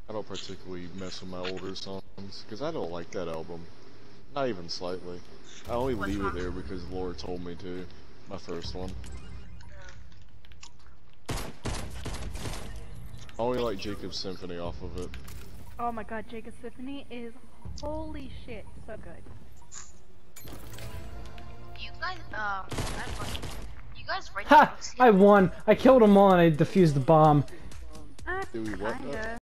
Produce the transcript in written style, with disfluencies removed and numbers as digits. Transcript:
I don't particularly mess with my older songs, because I don't like that album. Not even slightly. I only leave it there because Laura told me to. My first one. I only like Jacob's Symphony off of it. Oh my god, Jacob's Symphony is holy shit, so good. You guys, you guys write Ha! I won! I killed them all and I defused the bomb. Do we what? Kinda.